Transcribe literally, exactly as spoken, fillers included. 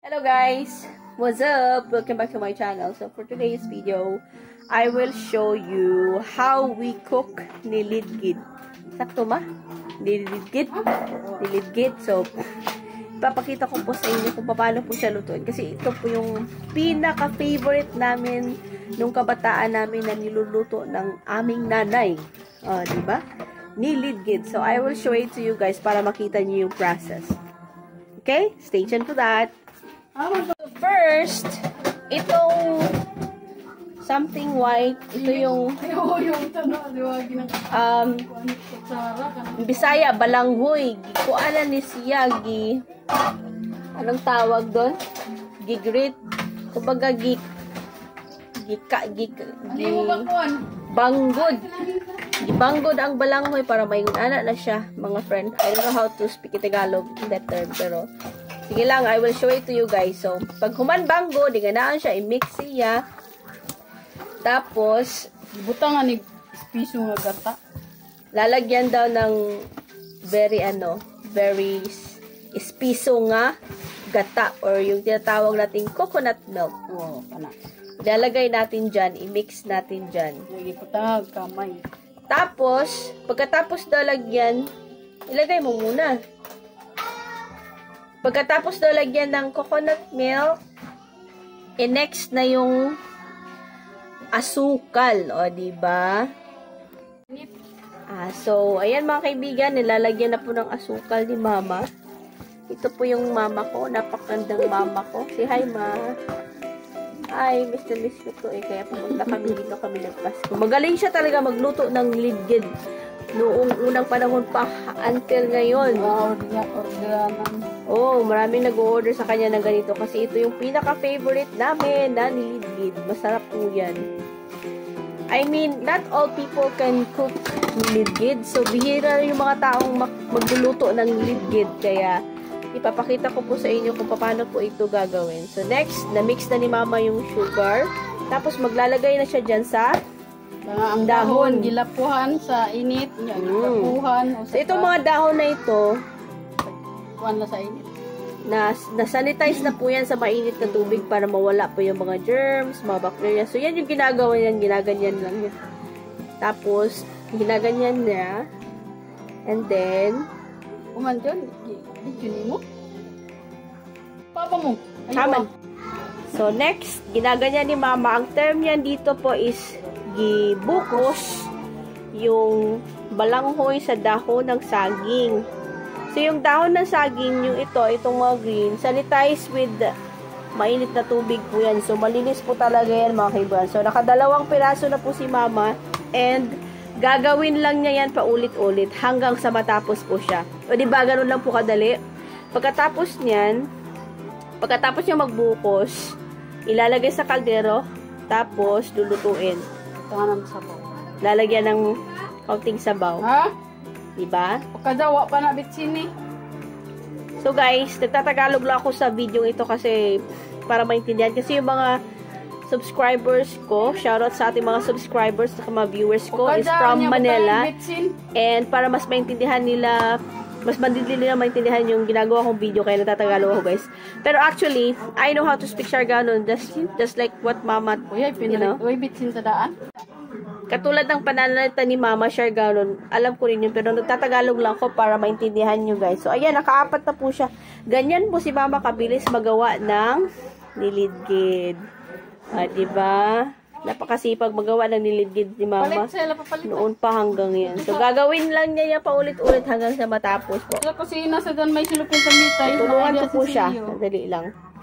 Hello guys! What's up? Welcome back to my channel. So for today's video, I will show you how we cook nilidgid. Sakto ba? Nilidgid? Nilidgid. So, ipapakita ko po sa inyo kung paano po siya lutuin. Kasi ito po yung pinaka-favorite namin nung kabataan namin na niluluto ng aming nanay. Uh, diba? Nilidgid. So, I will show it to you guys para makita niyo yung process. Okay? Stay tuned for that. First, itong something white, ito yung um, Bisaya, balanghoy. Kuala ni siyagi. Anong tawag doon? Gigrit. Kumbaga, gik. Gika, gik. Banggod. Gibanggod ang balanghoy para mayon anak na siya, mga friend. I don't know how to speak in Tagalog in that term, pero sige lang, I will show it to you guys. So, pag human banggo, di ganaan siya, i-mix siya. Tapos, butang nga ni piso nga gata. Lalagyan daw ng very ano, very espiso nga gata or yung tinatawag nating coconut milk. Oo, pana. Ilalagay natin dyan, i-mix natin dyan. Lagi butang kamay. Tapos, pagkatapos daw lagyan, ilagay mo muna. Pagkatapos daw lagyan ng coconut milk, i-next na yung asukal, o diba? Ah, so, ayan mga kaibigan, nilalagyan na po ng asukal ni mama. Ito po yung mama ko, napakandang mama ko. Say hi, ma. Hi, miss na miss ko to eh, kaya pumunta kami dito kami nagpasko. Magaling siya talaga magluto ng lidgid. Noong unang panahon pa until ngayon. Order-orderan. Oh, maraming nag-order sa kanya ng ganito kasi ito yung pinaka-favorite namin na nilidgid. Masarap po yan. I mean, not all people can cook nilidgid. So, bihira yung mga taong magluluto ng nilidgid. Kaya, ipapakita ko po sa inyo kung paano po ito gagawin. So, next, na-mix na ni mama yung sugar. Tapos, maglalagay na siya dyan sa ang dahon, gilapuhan sa init, niya, gilapuhan. Mm. So, itong mga dahon na ito, kuhan na sa init. Na, na-sanitize na po yan sa mainit na tubig para mawala po yung mga germs, mga bacteria. So, yan yung ginagawa yan, ginaganyan lang yan. Tapos, ginaganyan niya. And then, kuman dyan, di mo? Papa mo. Haman. So, next, ginaganyan ni mama. Ang term yan dito po is gibukos yung balanghoy sa dahon ng saging. So, yung dahon ng saging, yung ito, itong mga green, sanitize with mainit na tubig po yan. So, malinis po talaga yan, mga kaibigan. So, nakadalawang piraso na po si mama and gagawin lang niya yan paulit-ulit hanggang sa matapos po siya. O, diba, ganun lang po kadali. Pagkatapos niyan, pagkatapos niya magbukos, ilalagay sa kaldero, tapos lulutuin. Ito ng sabaw. Lalagyan ng kaunting sabaw. Ha? Diba? Pagkadawa pa na bitsini. So guys, nagtatagalog lang ako sa video ito kasi para maintindihan. Kasi yung mga subscribers ko, shoutout sa ating mga subscribers at mga viewers ko is from Manila. And para mas maintindihan nila, mas mandili nila maintindihan yung ginagawa kong video kaya natatagalog ako guys. Pero actually, I know how to speak Siargao just, just like what mama, Uy, you know. Uy, bitsin sa daan. Katulad ng pananalita ni Mama Siargao, alam ko rin yun, pero nagtatagalog lang ko para maintindihan nyo guys. So, ayan, nakaapat na po siya. Ganyan po si Mama kabilis magawa ng nilidgid. Ah, diba? Napakasipag magawa ng nilidgid ni Mama. Noon pa hanggang yan. So, gagawin lang niya yan paulit-ulit hanggang sa matapos po. Sa kusina, sa doon may silupin sa mitay. Tulungan ko po siya. Dali lang.